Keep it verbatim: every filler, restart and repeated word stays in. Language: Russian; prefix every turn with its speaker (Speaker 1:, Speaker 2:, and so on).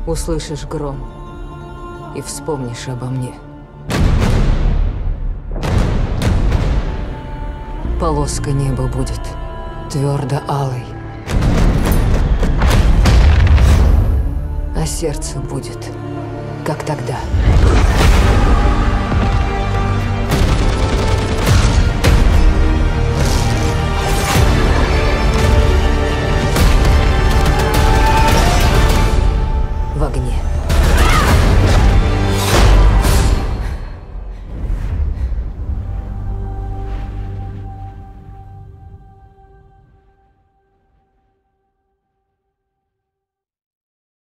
Speaker 1: услышишь гром и вспомнишь обо мне. Полоска неба будет твердо алой, а сердце будет, как тогда.